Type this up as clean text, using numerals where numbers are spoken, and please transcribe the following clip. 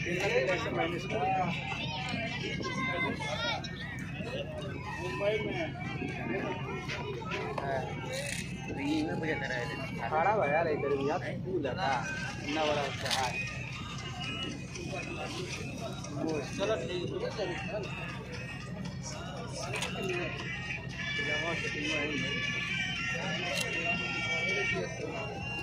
मुंबई में मुझे तरह खराब है यार इधर भी यार फूल है इतना बड़ा शहर। चलो ठीक है।